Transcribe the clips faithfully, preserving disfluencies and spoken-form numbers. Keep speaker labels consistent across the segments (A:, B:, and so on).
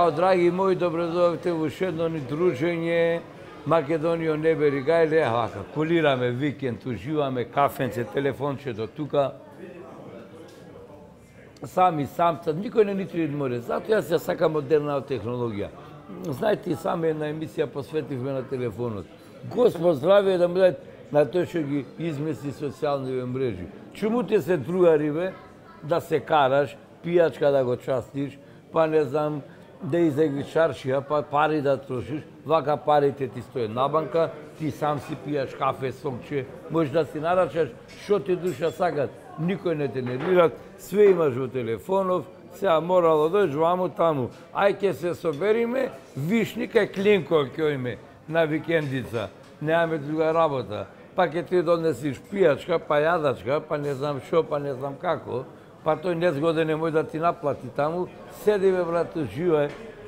A: Ćao, dragi moji, dobrodošli u još jedno druženje Македонијо не бери гајле, вака, колираме викенд, уживаме, кафенце, телефонче до тука. Сами самца, никој не ни треба да море. Зато јас ја сакам модерна технологија. Знаете, и сами една емисија посветивме на телефонот. Господ здравие да му даде на тој што ги измисли социјалните мрежи. Чему ти се другари, бе, да се караш, пијачка да го частиш, па не знам, да изегли чаршија, па пари да трошиш, вака парите ти стојат на банка, ти сам си пијаш кафе, сокче, можеш да си нарачаш што ти душа сакат, никој не те нервира, све имаш во телефонов, сега морало дојдеш ваму таму, ај ке се собериме, виш никај клинко ќе име на викендица, немаме друга работа, па ке ти донесиш пијачка, па јадачка, па не знам што, па не знам како, па тој незгоден не може да ти наплати таму, седи бе, брате, живе.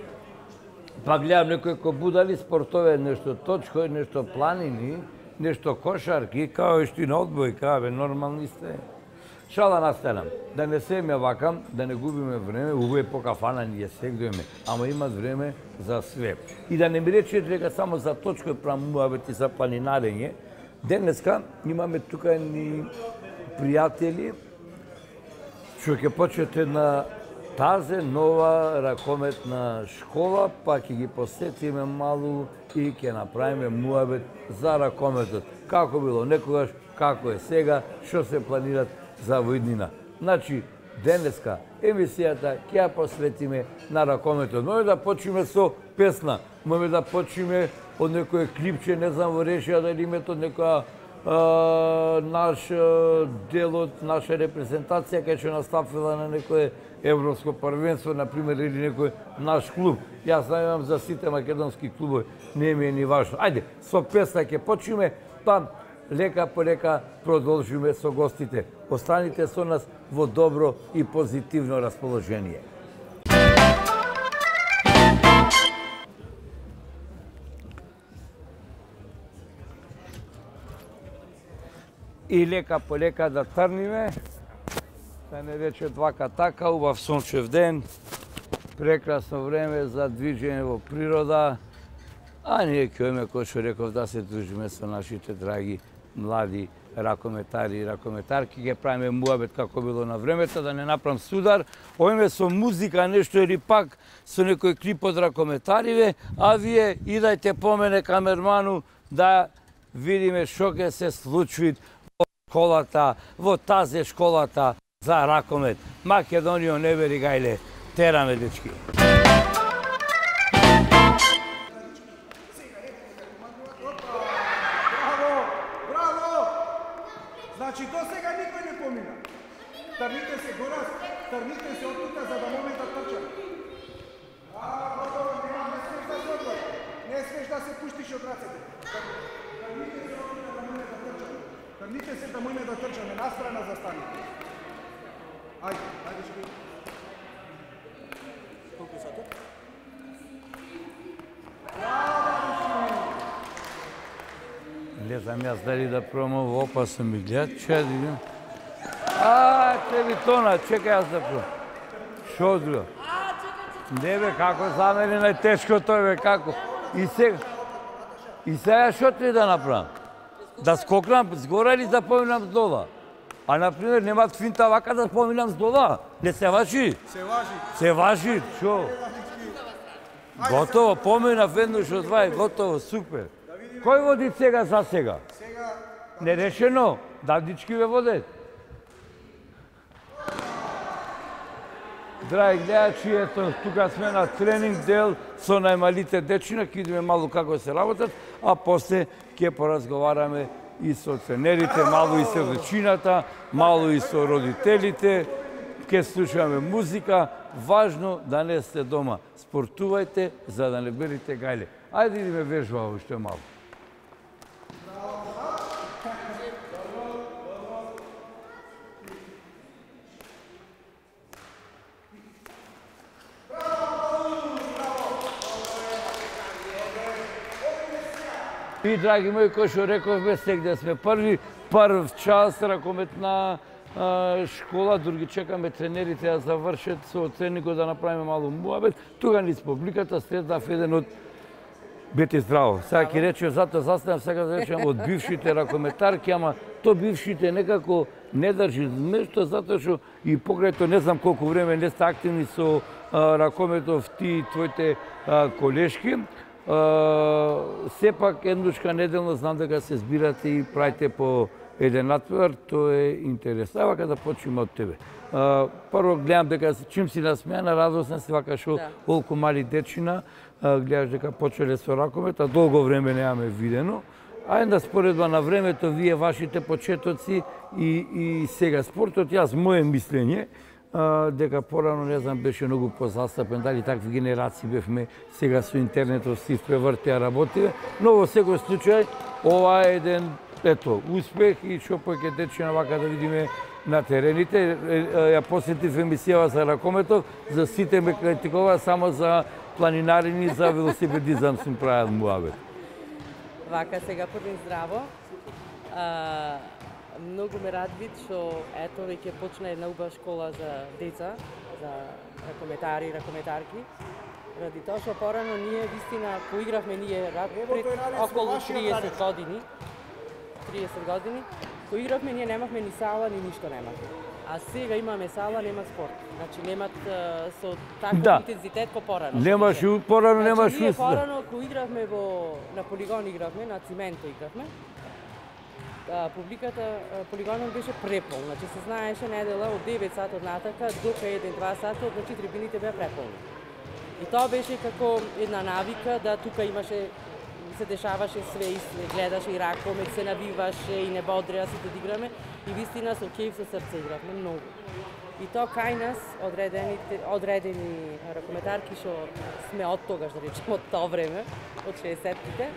A: Па гледам некој ко будали спортове, нешто точко, нешто планини, нешто кошарки, као и шти на одбојка, бе, нормални сте. Шала настанам, да не се ме вакам, да не губиме време, убаво по кафана ние сегдуеме, ама имат време за све. И да не ми речете дека само за точко прамувавете за планинарење, денеска имаме тука ни пријатели, што ќе почнете на тази нова ракометна школа, па ќе ги посетиме малу и ќе направиме муабет за ракометот. Како било некогаш, како е сега, што се планират за воиднина. Значи, денеска емисијата ќе ја посветиме на ракометот. Може да почнеме со песна, може да почнеме од некој клипче, не знам во решија дали името некоја наш дел од наша репрезентација кај што настапила на некое европско првенство, например, или некој наш клуб. Јас знајам за сите македонски клубови, не ми е ни важно. Ајде, со песна ќе почнеме, па лека по лека продолжиме со гостите. Останите со нас во добро и позитивно расположение. И лека по лека да трниме, да не рече двака така, убав сончев ден, прекрасно време за движење во природа, а ние ќе име, кој што реков, да се дружиме со нашите драги млади ракометари и ракометарки, ќе правиме муабет како било на времето, да не направам судар, оиме со музика нешто или пак со некој клип од ракометариве, а вие идајте по мене камерману да видиме што ќе се случи школата, во тази школата за ракомет. Македонијо не бери гајле, тераме дечки.
B: Браво, браво! Значи до сега никој не помина. Трните се гора, трните се од тука за да може да трчат. Браво, не смеш да се не смеш да се пуштиш од рацете. Трните се од тука да може да трчат. Трните се да може да трчаме, настрана застаните. Ајде, ајде што ги. Колку сато?
A: Не знам јас дали да пробам во опасно ми гледат, че да видим. А, тебе тона, чекај јас да пробам. Шо друго? Не бе, како за мене најтешко тој бе, како? И сега, и сега шо треба да направам? Да скокнам згора или да поминам с дола? А, например, нема финта вака да поминам с дола. Не се важи?
B: Се важи.
A: Се важи, шо? Готово, поминав еднош од два, готово, супер. Кој води сега за сега?
B: Сега...
A: Нерешено, дадички ве водат. Драги гледачи, ето, тука сме на тренинг дел со најмалите дечина, ќе идеме малку како се работат, а после ќе поразговараме и со тренерите, малку и со дечината, малку и со родителите, ќе слушаме музика. Важно да не сте дома. Спортувајте за да не берите гајле. Ајде идеме вежба уште малку. И, драги мои, кој што рековме, сегде сме први, прв час ракометна школа, други чекаме тренерите да завршат со оценникот да направиме малку муабет, тога низ публиката следав еден од Бети здраво. Сега ќе речем, затоа застанав сега да речем од бившите ракометарки, ама то бившите некако не држи нешто, затоа што и покрај тоа не знам колку време не сте активни со а, ракометов ти и твоите а, колешки. А, сепак еднушка неделно знам дека се збирате и правите по еден надпревар, тоа е интересно. Ава кога да почнеме од тебе. А, прво гледам дека чим си насмеана, радосна си вака што да. Колку мали дечина, а, гледаш дека почеле со ракомет, а долго време немаме видено. А една споредба на времето, вие вашите почетоци и, и сега спортот, јас моje мислење, а, дека порано, не знам, беше многу позастапен, дали такви генерации бевме, сега со интернетот си превртеа работиве, но во секој случај, ова е еден, ето, успех и што поќе дечина вака да видиме на терените. Ја посетив емисијава за ракометов, за сите ме критикува, само за планинарини, за велосипедизам сум правил муабет.
C: Вака сега првин здраво. А, многу ме радви што ето веќе почна една убава школа за деца, за ракометари и ракометарки. Ради тоа што порано ние вистина поигравме ние пред околу триесет години. триесет години. Поигравме, ние немавме ни сала, ни ништо немавме. А сега имаме сала, нема спорт. Значи немат а, со таков да. Интензитет ко порано.
A: Немаш порано,
C: значи,
A: немаш
C: ние порано кога игравме во на полигон игравме, на цименто игравме. А, публиката а, полигонот беше препол. Значи се знаеше недела од девет сати од натака до еден-два сати, значи трибините беа преполни. И тоа беше како една навика да тука имаше се дешаваше све и се гледаше и ракомет, се навиваше и не бодреа сите да играме и вистина со кејф со срце игравме многу. И тоа кај нас одредените одредени ракометарки што сме од тогаш да речеме од тоа време, од шеесеттите,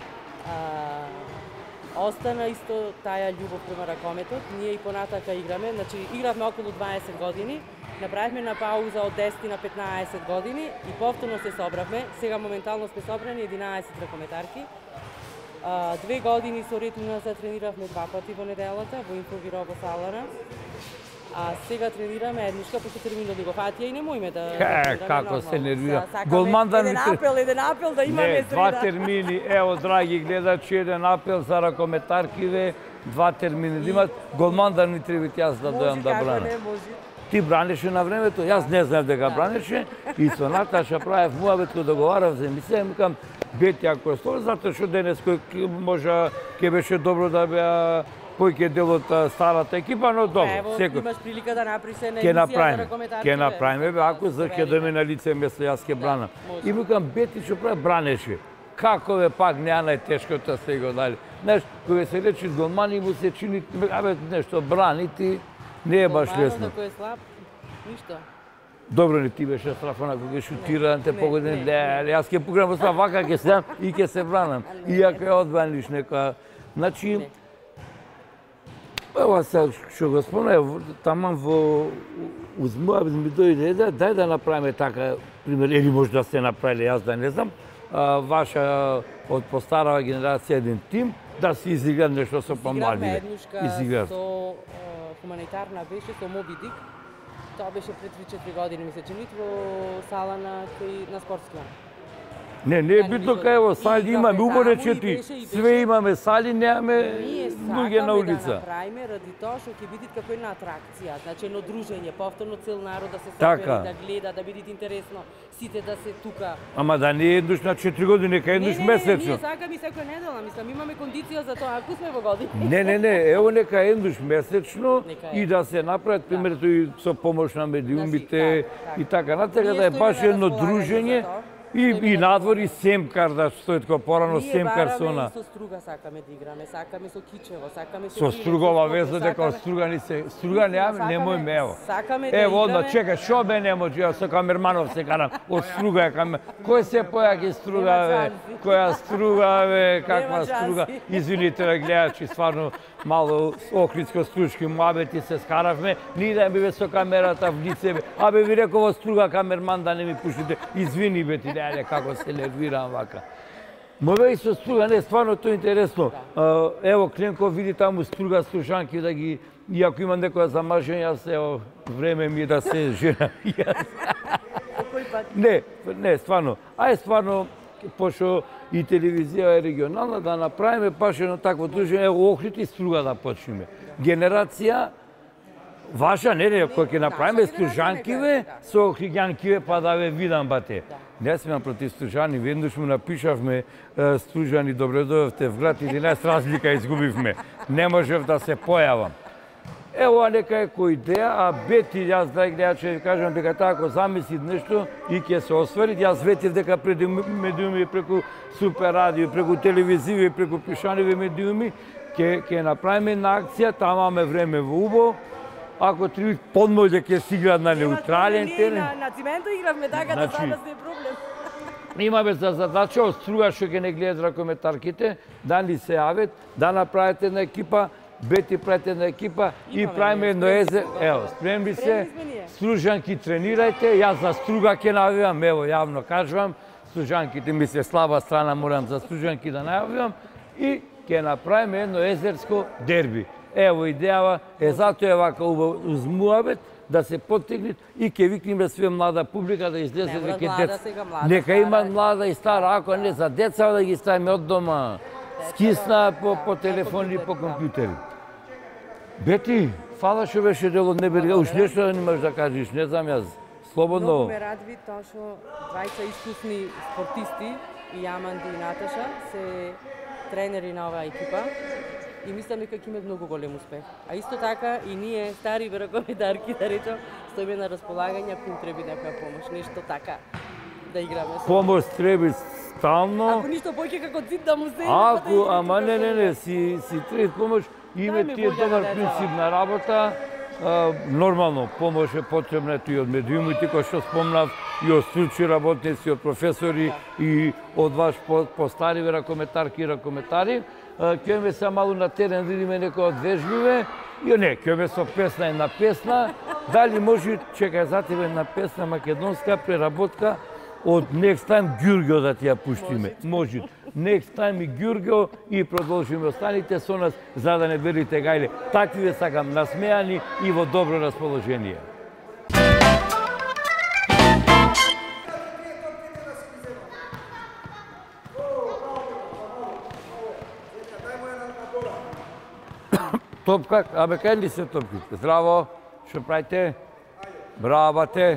C: а, остана исто таа љубов према ракометот. Ние и понатака играме, значи игравме околу дваесет години. Направивме на пауза од десет на петнаесет години и повторно се собравме. Сега моментално сме собрани единаесет ракометарки. А, две години со ред уназад трениравме два пати во неделата во Инфобиро Салана. А сега тренираме еднушка, пошто терминот ни го фатија и немојме да...
A: Е, како се нервира. Голмандан
C: еден апел, еден апел да имаме
A: не,
C: среда.
A: два термини, ево, драги гледачи, еден апел за ракометаркиве, два термини да имат. Голмандан ни треба јас да дојам да брана.
C: Не, може.
A: Ти бранеше на времето, јас не знаев дека бранеше и со Наташа правев муабет кога договарав за емисија, викам Бети ако е стол, затоа што денес кој можа ќе беше добро да беа појќе дел од старата екипа, но добро,
C: ево,
A: секој.
C: имаш прилика да направиш се на
A: Ќе
C: емисија
A: направиме,
C: за ракометарки.
A: ќе направиме, бе, ако за ќе дојме на лице место, јас ќе бранам.
C: може.
A: И викам Бети што прави бранеше. Како бе пак не најтешкото се го дали. Знаеш, кога се речи голмани му се чини, абе нешто бранити, не е баш лесно.
C: Кој е слаб, ништо.
A: Добро не ти беше страфона кога ќе шутира, те погоден, ле, јас ќе пограм со вака ќе седам и ќе се бранам. Иако е одбраниш нека. Значи, ева сега што го спомнав, таман во узмуа ми дојде да дај да направиме така, пример, или може да се направиле, јас да не знам, а, ваша од постарава генерација еден тим, да се изигра нешто со помладиве.
C: Изигравме еднушка со хуманитарна беше со Моби Дик. Тоа беше пред три-четири години, ми се чини, во сала на, на спортския.
A: Не, не е битно кај во сали имаме, уборе четири, све имаме сали, немаме луѓе на улица.
C: Ние сакаме да направиме ради тоа што ќе бидат како една атракција, значи едно дружење, повторно цел народ да се собери, да гледа, да биде интересно, сите да се тука.
A: Ама да не е еднуш на четири години, нека еднуш месечно.
C: Не, не, ние сакаме секоја недела, мислам, имаме кондиција за тоа, ако сме во години.
A: Не, не, не, ево нека еднуш месечно и да се направат, примерно и со помош на медиумите и така натака, да е баш едно дружење. И, и надвор и семкар да стои како порано семкар со она.
C: Ние бараме и со струга сакаме да играме, сакаме со кичево, сакаме со
A: со стругова веза дека струга ни се струга немаме, немојме ево.
C: Сакаме да
A: ево,
C: играме.
A: Ево, чекај, што бе не може, јас со камерманов се карам, од струга е камер. Кој се појаки струга бе? Која струга бе? Каква струга? Извините на гледачи, стварно мало охридско стручки муабети се скаравме, ни да ми бе со камерата в лице бе. Абе ви реков струга камерман да не ми пушите. Извини бе ти, леле, како се нервирам вака. Мове и со струга, не, стварно тоа е интересно. А, ево, Кленко види таму струга, слушанки, да ги... И ако има некоја за мажење, јас, ево, време ми е да се жена. Не, не, стварно. Ајде, стварно, пошто и телевизија е регионална, да направиме баш едно такво дружење, ево, Охрид и струга да почнеме. Генерација, ваша, не, не, кој ќе направиме стружанкиве, со охриѓанкиве, па да ве видам, бате. Не сме против стружани, веднаш му напишавме стружани, добре дојавте в град, единаесет разлика изгубивме. Не можев да се појавам. Ево нека е кој идеја, а Бети, јас дај гледа, че ви кажам дека таа ако замисли нешто и ќе се освари, јас ветив дека преку медиуми, преку Супер радио, преку телевизиви, преку пишаниви медиуми, ќе ќе направиме една акција, таму имаме време во убо. Ако треба подмоѓа ќе се играат на неутрален терен.
C: На цименту игравме така да за нас не е проблем.
A: Имаме за задача од струга што ќе не гледат ракометарките, да ни се јават, да направите една екипа, Бети правите една екипа и правиме едно езе. Ево, спремни се, стружанки тренирајте, јас за струга ќе најавам, ево, јавно кажувам, стружанките ми се слаба страна, морам за стружанки да најавам и ќе направиме едно езерско дерби. Ево, идејава е затоа е вака уз муабет, да се поттегнат и ќе викнеме све млада публика да излезе веќе деца. Нека има млада и стара, ако не за деца да ги ставиме од дома. Скисна по, по телефони и по компјутери. Бети, фала што беше дел од небе, уш нешто да немаш да кажеш, не знам јас. Слободно.
C: Многу ме радви тоа што двајца искусни спортисти, и Јаманди и Наташа, се тренери на оваа екипа. И мислам дека ќе имат многу голем успех. А исто така и ние, стари ракометарки, да речам, стоиме на располагање ако им треба некоја помош, нешто така да играме.
A: Помош треба стално.
C: Ако ништо поќе како цит да му се.
A: Ако, ама не, не, не, си, си треба помош, име ти е добар принцип на работа. А, нормално, помош е потребна и од медиумите, кој што спомнав, и од стручни работници, од професори, и од ваш постари ракометарки и ракометари. Ќе ме се малу на терен, видиме некој од вежбиве, и не, ќе ме со песна една песна, дали може, чекај за тебе една песна македонска преработка од Next Time Ѓурѓо да ти ја пуштиме. Може. Next Time и Ѓурѓо и продолжиме. Останите со нас за да не берите гајле. Такви ве сакам, насмејани и во добро расположение. Топка, абе кај ли се топките? Здраво, што правите? Браво, бате.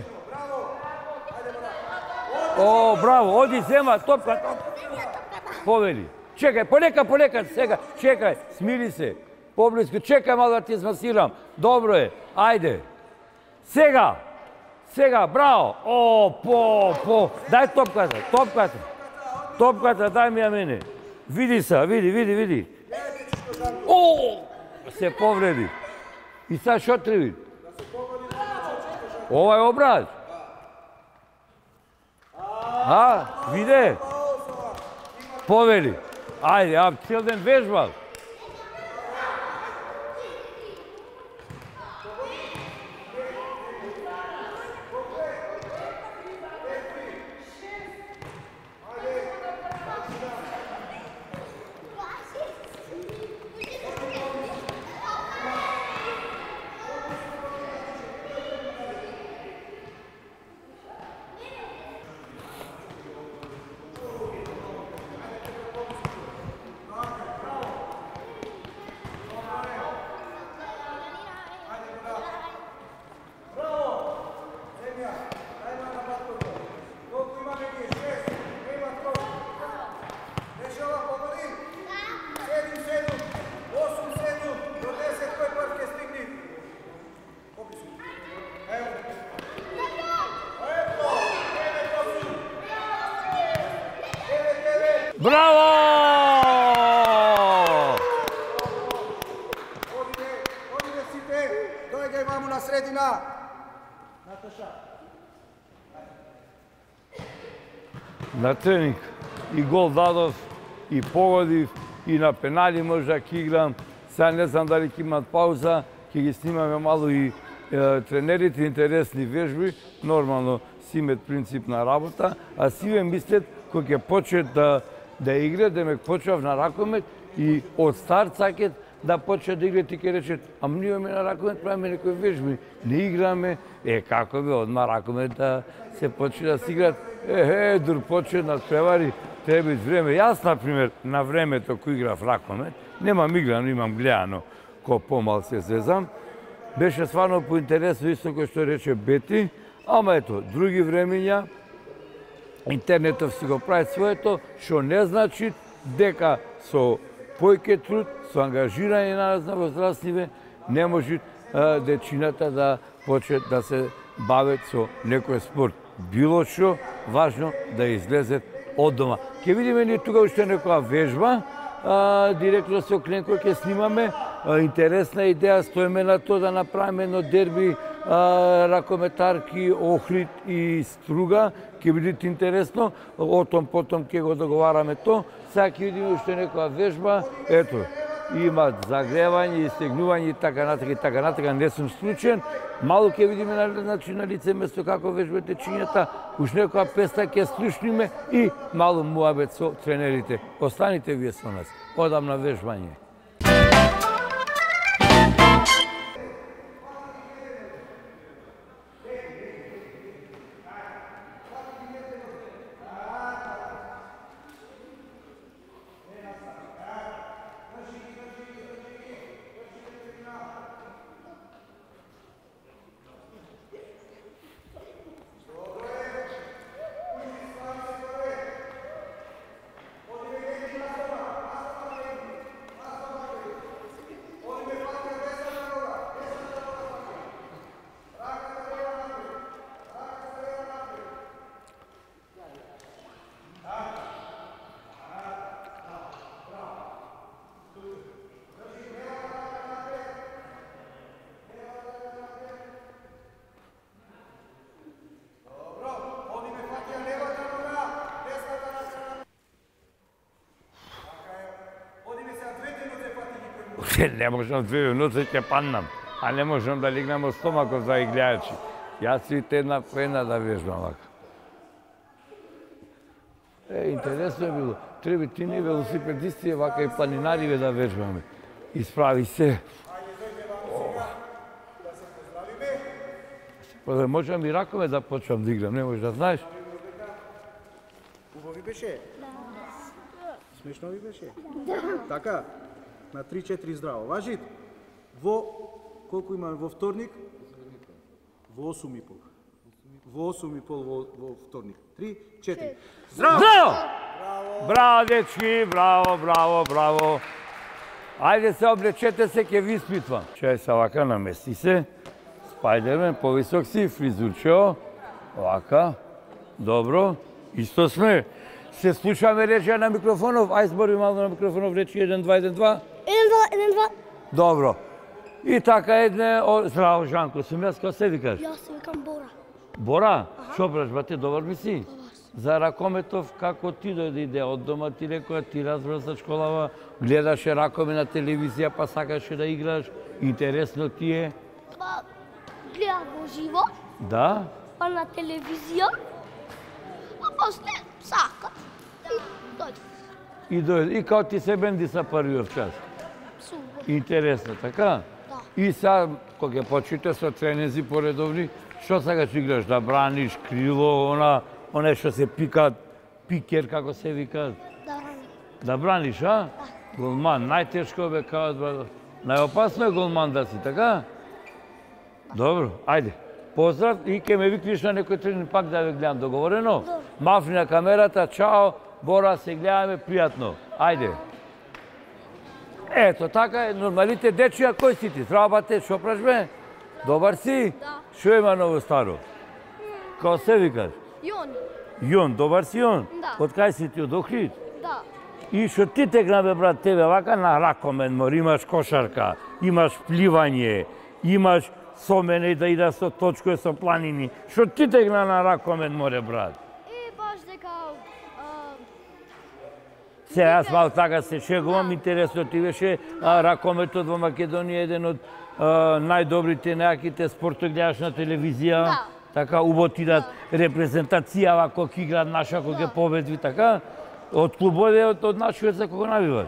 A: О, браво, оди зема, топка, топка. Повели. Чекај, полека, полека, сега, чекај, смири се. Поблиско, чекај мало да ти измасирам. Добро е, ајде. Сега, сега, браво. О, по, по. Дај топката, топката. Топката, дај ми ја мене. Види се, види, види, види. О! Се повреди. И сега што треби? Ова е образ. А, виде? Повели. Ајде, а цел ден вежбал. Браво!
B: Одиде, одиде сите, дојгај маму на средина. Наташа.
A: На тренинг и гол дадов, и погодив, и на пенали можда ќе играм. Сега не знам дали ќе имат пауза, ќе ги снимаме мало и е, тренерите, интересни вежби, нормално си имат принцип на работа, а си ве мислят кој ќе почнат да да игра, демек почнав на ракомет и од старт сакет да почне да игра, ти ке рече, ам ние на ракомет правиме некои вежби, не играме, е како бе, одма ракомет да се почне да се играт, е, е, дур почне да превари, треба време. Јас, например, на времето кој играв ракомет, немам играно, имам гледано, ко помал се зезам, беше стварно поинтересно, исто кој што рече Бети, ама ето, други времења, интернетов си го прави своето, што не значи дека со појке труд, со ангажирање на во здравствениве, не може а, дечината да почне да се бават со некој спорт. Било што важно да излезет од дома. Ке видиме ние тука уште некоја вежба, а, директно со Кленко ќе снимаме. А, интересна идеја, стоиме на тоа да направиме едно дерби а, ракометарки, Охрид и Струга. Ќе биде интересно, о том потом ќе го договараме то. Сега ќе видиме уште некоја вежба. Ето, има загревање, стегнување и така натака и така натака, не сум случен. Мало ќе видиме на, значи, на лице место како вежбате чинјата, уш некоја песна ќе слушниме и мало муабет со тренерите. Останите вие со нас. Одам на вежбање. Не можам две ноце ќе паднам, а не можам да легнам од стомакот за иглеачи. Јас сите една по една да вежбам вака. Е, интересно е било. Треба ти не велосипедисти, вака и планинари да вежбаме. Исправи се. Па да можам и ракоме да почнам да играм, не можеш да знаеш?
B: Убави беше? Да. Смешно ви беше? Да. Така? На три-четири здраво. Важит? Во, колку имаме во вторник? Во осум и пол. Во осум и пол во, во вторник. три, четири. Здраво!
A: Здраво! Браво! Браво, дечки, браво, браво, браво. Ајде се облечете се, ќе ви испитвам. Чај се вака, намести се. Спајдермен, повисок си, фризурчо. Вака. Добро. Исто сме. Се слушаме речи на микрофонов. Ај збори мало на микрофонов речи еден, два, еден, два.
D: еден, два, еден, два.
A: Добро. И така едне... Здраво, Жанко, сум јас, кој се викаш?
D: Јас се викам Бора.
A: Бора? Шо праш, бате, добар ми си? За ракометов, како ти дојде идеја од дома, ти рекоја, ти разбрав за школава, гледаше ракоме на телевизија, па сакаше да играш, интересно ти е?
D: Па, гледав во живо,
A: Да?
D: па на телевизија, а после сака и дојде.
A: И дојде, и као ти се бенди са првиот час?
D: Супер.
A: Интересно, така?
D: Да.
A: И сега, кога ќе почнете со тренинзи поредовни, што сакаш играш? Да браниш крило, она, оне што се пикат, пикер, како се викат?
D: Да брани.
A: Да браниш, а? Голман, најтешко бе, као, најопасно е голман да си, така? Добро, ајде. Поздрав и ке ме викнеш на некој тренинг пак да ве гледам, договорено?
D: Добро.
A: Мафни на камерата, чао, Бора, се гледаме, пријатно. Ајде. Ето, така е, нормалите дечија, кој си ти? Здраво, бате, шо праш бе? Добар си?
D: Да.
A: Шо има ново старо? Као се викаш?
D: Јон.
A: Јон, добар си Јон?
D: Да.
A: Од кај си ти, од Охрид?
D: Да.
A: И што ти тегна бе, брат, тебе вака на ракомен мор, имаш кошарка, имаш пливање, имаш со мене да ида со точкове со планини. Што ти тегна на ракомен море, брат?
D: И баш дека...
A: Се, јас мал така се шегувам, интересно ти беше а, ракометот во Македонија еден од а, најдобрите, најаките спортот гледаш на телевизија.
D: Да.
A: Така, убаво ти дат репрезентација, вако ќе играат наша, кога ќе победви, така? Од клубове од, од нашиот за кого навиваш?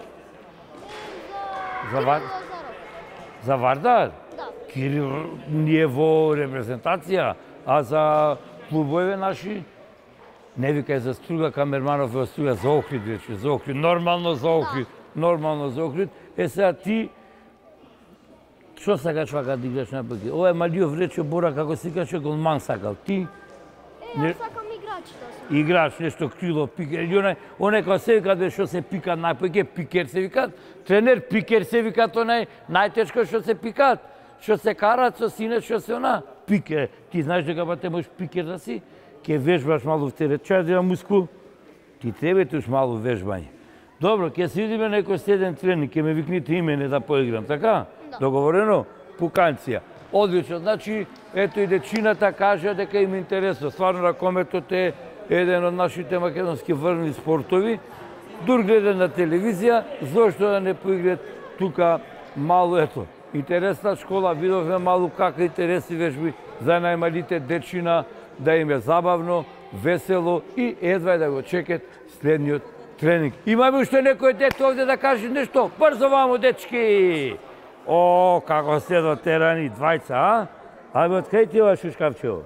A: За Вар... За Вардар?
D: Да.
A: Кирил не е во репрезентација, а за клубове наши не викај за Струга, Камерманов во Струга, за Охрид вече, за Охрид, нормално за Охрид, нормално за Охрид. Е сега ти што сакаш вака да играш напаки? Ова е Малиов рече Бора како си каже голман сакал. Ти
D: Е, јас сакам играч да сум.
A: играч нешто крило, пикер, или онај, онај кога се викат бе што се пикат најпоќе, пикер се викат, тренер пикер се викат онај, најтешко што се пикат, што се карат со сине, што се она, пикер. Ти знаеш дека бате можеш пикер да си, ќе вежбаш малу в теречај да мускул, ти тебе туш малу вежбање. Добро, ќе се видиме некој следен тренинг, ќе ме викните и мене да поиграм, така?
D: Да.
A: Договорено? Пуканција. Одлично, значи, ето и дечината кажа дека им интересно. Стварно, ракометот е еден од нашите македонски врвни спортови. Дур гледат на телевизија, зошто да не поиграат тука малу, ето, интересна школа, видовме малу кака интересни вежби за најмалите дечина, да им е забавно, весело и едва да го чекат следниот тренинг. Имаме уште некој дете овде да каже нешто? Брзо вамо, дечки! О, како сте дотерани, двајца, а? Ајде, од кај ти ова шушкавчево?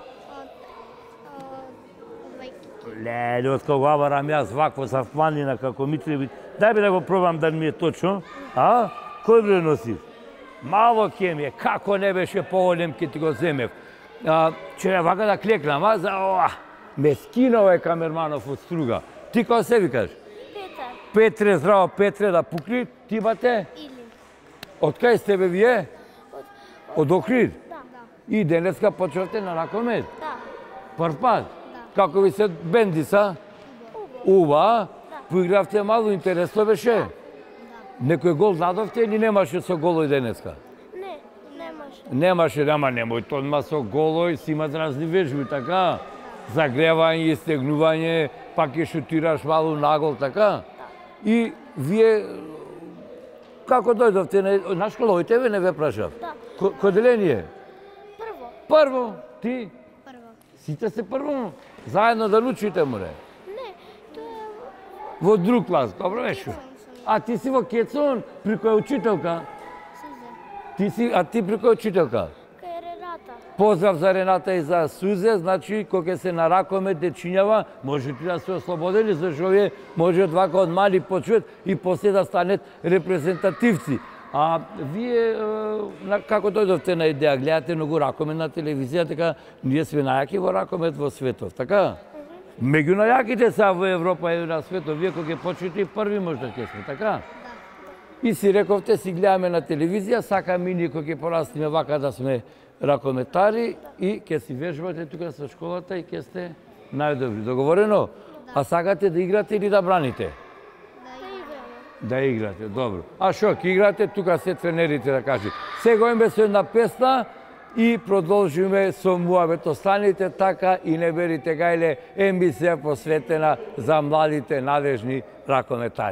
A: Леле, од кога барам јас вакво за планина како ми треба. Дај бе да го пробам да ми е точно, а? Кој бре носиш? Мало ке ми е, како не беше поголем ке ти го земев. А, че вака да клекнам, а? За ова, ме скина овој Камерманов од Струга. Ти кој се викаш?
D: Петар.
A: Петре, здраво Петре, да пукли, ти бате?
D: Или.
A: Од кај сте бе вие? Од Охрид?
D: Да.
A: И денеска почнавте на ракомет?
D: Да.
A: Прв пат?
D: Да.
A: Како ви се бенди са? Уба, поигравте малу, интересно беше?
D: Да.
A: Некој гол дадовте или немаше со голој денеска?
D: Не, немаше.
A: Немаше, нема немој, тонма со голој си имат разни вежби, така? Загревање, стегнување, пак ќе шутираш малу нагол, така? И вие, како дојдовте на, на школа, ој тебе не ве прашав?
D: Да.
A: Ко- Кој деление?
D: Прво.
A: Прво, ти?
D: Прво.
A: Сите се прво, заедно да учите, море.
D: Не, тоа е
A: Во друг клас, добро беше.
D: Кецон сум.
A: А ти си во Кецон, при која учителка?
D: Сузе.
A: Ти си, а ти при која учителка?
D: Кај Рената.
A: Поздрав за Рената и за Сузе, значи, кога ќе се на ракомет дечињава, може ти да се ослободени, зашто овие може од вака од мали почуат и после да станет репрезентативци. А вие, е, на- како дојдовте на идеја, гледате многу ракомет на телевизија, така ние сме најаки во ракомет во светот, така? Меѓу најаките са во Европа и на светот, вие кога ќе почнете и први можда ќе сме, така? И си рековте, си гледаме на телевизија, сакаме и ние кога ќе порастиме вака да сме ракометари и ќе си вежбате тука со школата и ќе сте најдобри. Договорено? А сакате да играте или да браните?
D: Да играме.
A: Да играте, добро. А шо, ќе играте, тука се тренерите да кажи. Сега имаме со една песна и продолжиме со муабет. Останите така и не берите гајле, емисија посветена за младите надежни ракометари.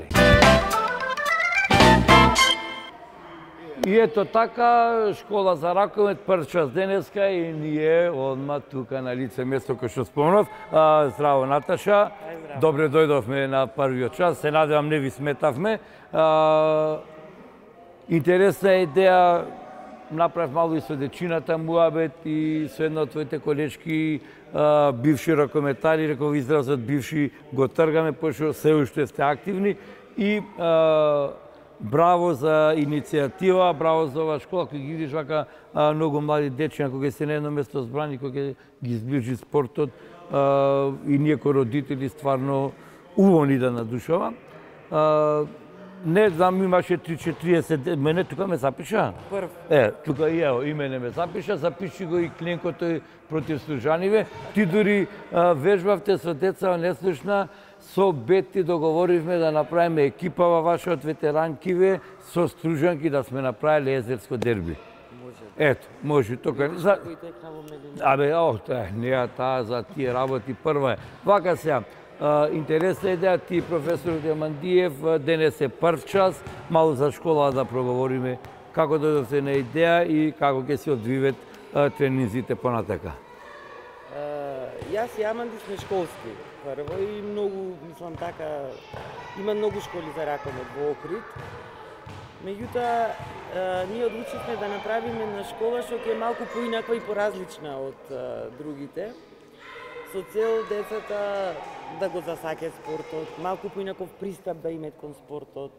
A: И ето така, школа за ракомет, прв час денеска и ние одма тука на лице место кој што спомнав. А, здраво Наташа, добре дојдовме на првиот час, се надевам не ви сметавме. А, интересна е идеја, направив малу и со дечината муабет и со една од твоите колечки, а, бивши ракометари, реков изразот бивши го тргаме, пошто се уште сте активни и а, браво за иницијатива, браво за оваа школа, кој ги видиш вака а, многу млади дечиња, кога се на едно место збрани, кога ги изближи спортот а, и ние кои родители стварно убаво ни да надушава. А, не знам, имаше три-четириесет, мене тука ме запиша.
C: Прв.
A: Е, тука и ево, имене ме запиша, запиши го и Кленкото против Служаниве. Ти дури а, вежбавте со деца неслушна, со Бети договоривме да направиме екипа во вашиот ветеранкиве со Стружанки да сме направиле езерско дерби.
C: Може.
A: Ето, може тука. За...
C: Кој текна во Меделин.
A: Абе, ох, таа, неа таа за тие работи прва е. Вака сега, а, интересна идеја, ти професор Демандиев, денес е прв час, малу за школа да проговориме како дојдовте на идеја и како ќе се одвиват а, тренинзите понатака.
C: Јас и Аманди сме школски. Прво и многу, мислам така, има многу школи за ракомет во Охрид. Меѓутоа, ние одлучивме да направиме на школа што ќе е малку поинаква и поразлична од а, другите, со цел децата да го засаќаат спортот, малку поинаков пристап да имаат кон спортот.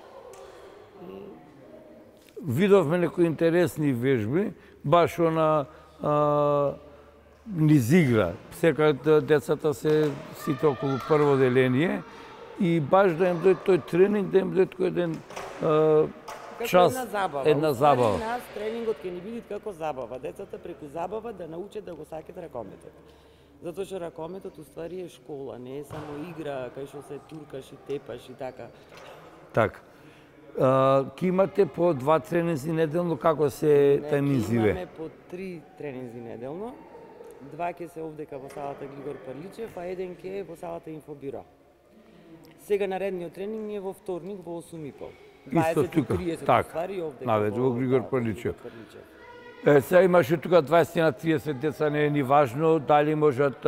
A: Видовме некои интересни вежби, баш она а, низ игра. Сека децата се сите околу прво деление и баш да им дојде тој тренинг, да им дојде тој еден а, час,
C: една забава.
A: една забава.
C: Уствари, нас тренингот ќе ни биде како забава. Децата преку забава да научат да го сакат ракометот. Затоа што ракометот уствари е школа, не е само игра кај што се туркаш и тепаш и така.
A: Така. Ке имате по два тренинзи неделно, како се тайминзиве?
C: Имаме по три тренинзи неделно. Два ќе се овдека во салата Григор Парличев, а еден ќе е во салата Инфобюро. Сега наредниот тренинг ни е во вторник во осум и пол.
A: Исто тука, така, наведе во Григор Парличев. Е, сега имаше тука дваесет на триесет деца, не е ни важно, дали можат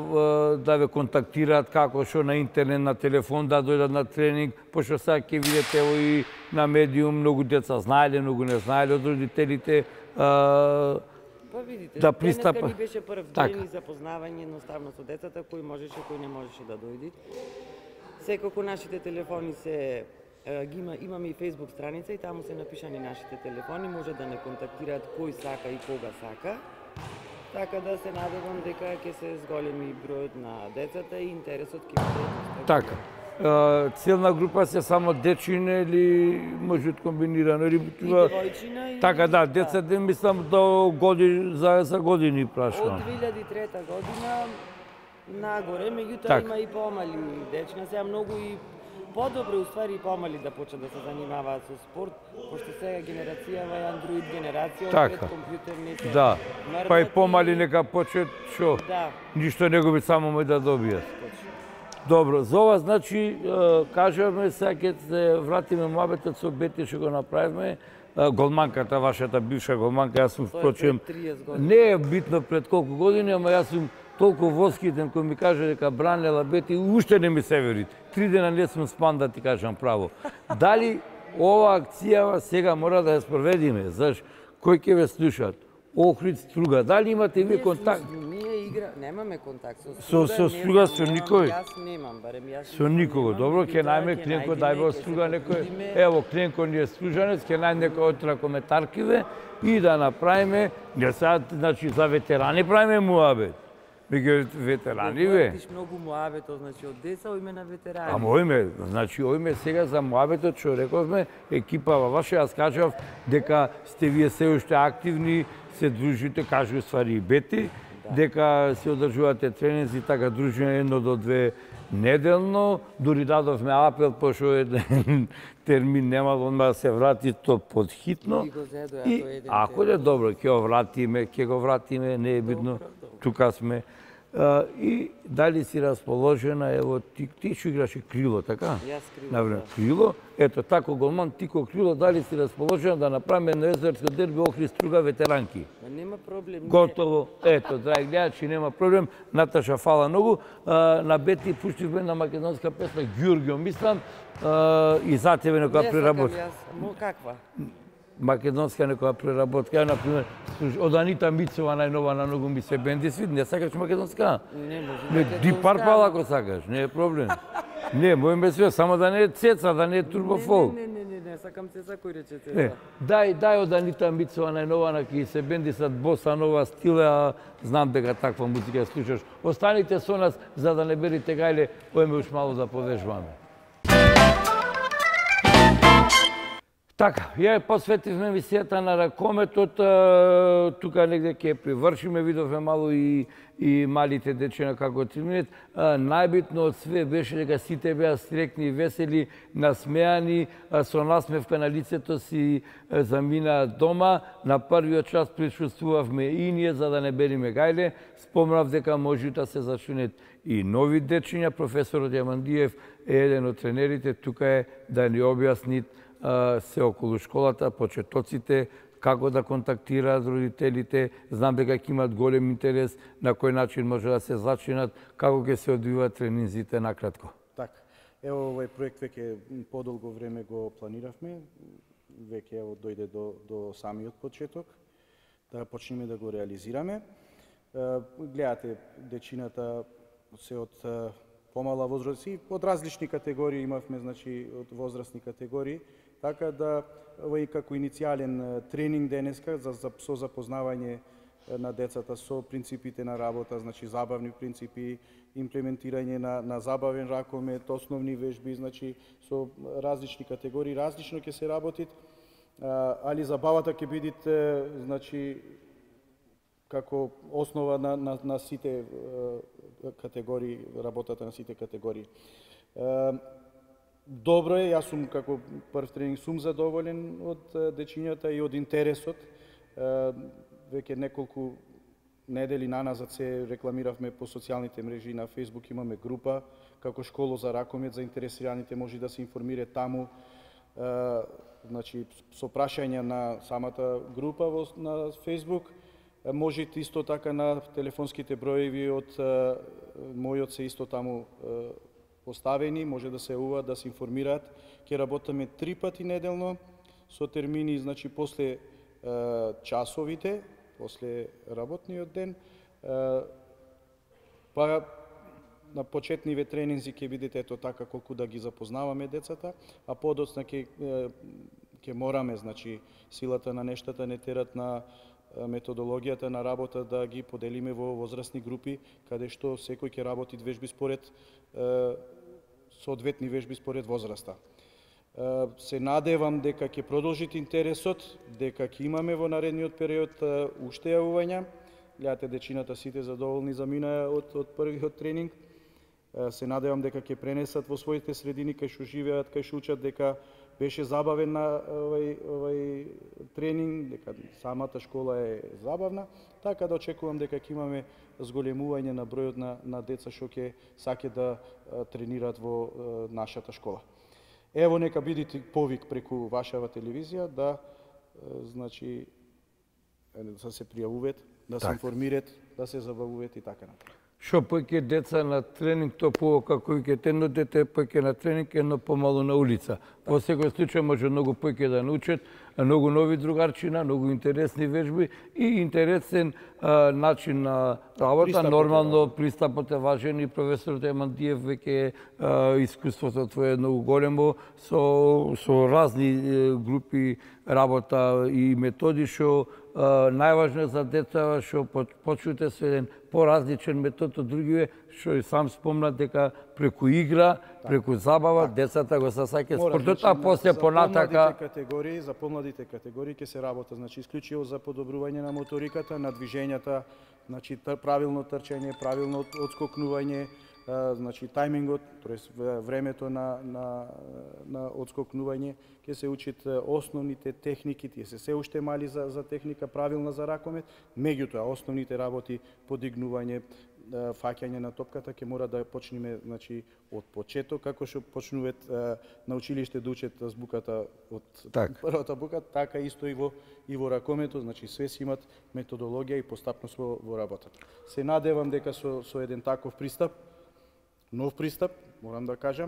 A: да ве контактираат како што на интернет, на телефон, да дојдат на тренинг, пошто сега ќе видите ево и на медиум, многу деца знаеле, многу не знаеле од родителите. А,
C: па видите,
A: да пристапа.
C: денеска ни беше прв ден и запознавање едноставно со децата, кој можеше, кој не можеше да дојде. Секако нашите телефони се ги има, имаме и Facebook страница и таму се напишани нашите телефони, може да не контактираат кој сака и кога сака. Така да се надевам дека ќе се зголеми бројот на децата и интересот ќе биде.
A: Така. Целна група се само дечине или може комбинирано или
C: и девојчина и
A: така да, децата мислам до години за за години прашувам.
C: Од две илјади и трета година нагоре, меѓутоа
A: так.
C: Има и помали дечиња, сега многу и подобро уствари и помали да почнат да се занимаваат со спорт, пошто сега генерацијава е Android генерација,
A: така.
C: пред компјутер не се
A: Да,
C: мрдат
A: па и помали нека почнат што?
C: Да.
A: Ништо не губи, само мој да добијат. Добро, за ова значи кажуваме сега ќе се вратиме муабетот со Бети што го направивме. Голманката, вашата бивша голманка, јас сум впрочем не е битно пред колку години, ама јас сум толку восхитен кој ми каже дека бранела Бети, уште не ми се вери. Три дена не сум спан, да ти кажам право. Дали ова акција сега мора да ја спроведиме? Заш, кој ќе ве слушат? Охрид, Струга, дали имате ви контакт?
C: Ние игра, немаме контакт со
A: Со со Струга, со никој?
C: Јас немам, барем јас.
A: Со никого. Добро, ќе најме Кленко, дај во Струга некој. Ево, Кленко ни е стружанец, ќе најме некој од ракометаркиве и да направиме, не сега, значи за ветерани правиме муабет. Меѓу ветерани ве.
C: Ти многу муабето, значи од деца во име на ветерани.
A: Ама оиме, значи оиме сега за муабетот што рековме, екипава ваша, јас кажав дека сте вие се уште активни, се дружите, кажу ствари и Бети, да. Дека се одржувате тренинзи, така дружиме едно до две неделно, дури дадовме апел, пошто еден термин немало, одма да се врати то подхитно.
C: И,
A: ако е добро, ќе го вратиме, ќе го вратиме, не е битно, тука сме. Uh, и дали си расположена, ево, ти, ти што играше крило, така?
C: Јас крило,
A: Навреме,
C: да.
A: крило, ето, тако голман, ти ко крило, дали си расположена да направиме едно езерско дерби Охрид Струга ветеранки?
C: Ма нема проблем.
A: Готово, ето, драги гледачи, нема проблем. Наташа, фала многу. Uh, на Бети пуштивме на македонска песна Ѓурѓо, мислам, uh, и за тебе некоја преработка.
C: Не сакам јас, мо каква?
A: Македонска некоја преработка, например, од Анита Мицова најнова на многу ми се бенди свид, не сакаш македонска?
C: Не може.
A: Не, Ди Парпал ако сакаш, не е проблем. Не, мојме све, само да не е цеца, да не е турбофол.
C: Не, не, не, не, не, сакам цеца, кој рече цеца.
A: Не, дај, дај од Анита Мицова најнова на ки се бенди сад боса нова стила, а знам дека таква музика слушаш. Останите со нас за да не берите гајле, ојме уш мало да повежбаме. Така, ја посветивме емисијата на ракометот, тука негде ќе привршиме, видовме мало и, и малите дечина како тренираат. Најбитно од све беше дека сите беа стрекни, весели, насмеани, со насмевка на лицето си замина дома. На првиот час присуствувавме и ние за да не бериме гајле. Спомнав дека може да се зачунет и нови дечиња. Професорот Јамандиев е еден од тренерите, тука е да ни објасни се околу школата, почетоците, како да контактираат родителите, знам дека ќе имат голем интерес, на кој начин може да се зачинат, како ќе се одвиваат тренинзите накратко.
B: Така. Ево овој проект веќе подолго време го планиравме, веќе ево дојде до, до самиот почеток, да почнеме да го реализираме. Гледате, дечината се од помала возраст и од различни категории имавме, значи од возрастни категории, така да овој како иницијален тренинг денеска за, за со запознавање на децата со принципите на работа, значи забавни принципи, имплементирање на, на забавен ракомет, основни вежби, значи со различни категории, различно ќе се работи, али забавата ќе биде, значи, како основа на, на, на сите категории, работата на сите категории. Добро е, јас сум како прв тренинг сум задоволен од дечињата и од интересот. Веќе неколку недели наназад се рекламиравме по социјалните мрежи, на Facebook имаме група како школа за ракомет, заинтересираните може да се информираат таму, значи со прашања на самата група во, на Facebook. Можете исто така на телефонските броеви од мојот се исто таму поставени, може да се јавуваат, да се информираат. Ќе работиме три пати неделно со термини, значи после часовите, после работниот ден, па на почетниве тренинзи ќе бидете ето така колку да ги запознаваме децата, а подоцна ќе ќе мораме, значи силата на нештата не терат на методологијата на работа да ги поделиме во возрастни групи, каде што секој ќе работи вежби според соодветни вежби според возраста. Се надевам дека ќе продолжите интересот, дека ќе имаме во наредниот период уште јавувања. Гледате, дечината сите задоволни заминаа од, од првиот тренинг. Се надевам дека ќе пренесат во своите средини кај што живеат, кај што учат, дека беше забавен на овој, овој тренинг, дека самата школа е забавна, така да очекувам дека ќе имаме зголемување на бројот на, на деца што ќе саке да тренираат во нашата школа. Ево, нека бидете повик преку вашава телевизија да, значи, да се пријавуваат, да се информираат, да се забавуваат и така напред.
A: Што поќе деца на тренинг, то како и едно дете поќе на тренинг, едно помало на улица. Во секој случај може многу поќе да научат, многу нови другарчина, многу интересни вежби и интересен а, начин на работа.
B: Пристапот
A: Нормално
B: е
A: пристапот е важен и професорот Емандиев веќе искуството твое е многу големо со, со разни групи работа и методи што најважно е за деца што почнете со еден поразличен метод од другиве, што и сам спомна дека преку игра, преку забава, децата го сасаќаат спортот, а после понатака...
B: За категории, за помладите категории ќе се работа, значи исклучиво за подобрување на моториката, на движењата, значи правилно трчање, правилно одскокнување, значи тајмингот, тоест времето на, на, на одскокнување, ќе се учат основните техники, тие се се уште мали за, за техника правилна за ракомет, меѓутоа основните работи, подигнување, фаќање на топката ќе мора да почнеме, значи, од почеток, како што почнуваат на училиште да учат збуката од так. Првата бука, така исто и во и во ракометот, значи све си имат методологија и постапност во, во работата. Се надевам дека со со еден таков пристап, нов пристап, морам да кажам,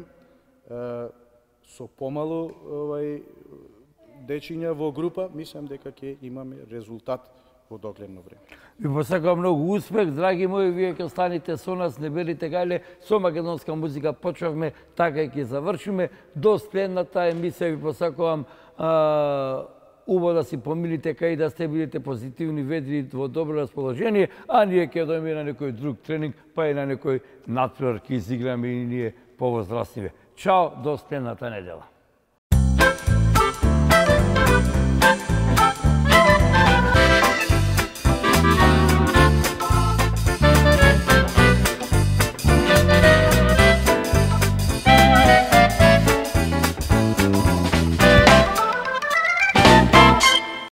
B: со помалу овај дечиња во група, мислам дека ќе имаме резултат во догледно време.
A: Ви посакувам многу успех, драги мои, вие ќе останете со нас, не берите гајле, со македонска музика почнавме, така и ќе завршиме. До следната емисија ви посакувам а, убаво да си помилите кај да сте бидете позитивни, ведри, во добро расположение, а ние ќе дојдеме на некој друг тренинг, па и на некој натпревар ќе изиграме и ние повозрастниве. Чао, до следната недела.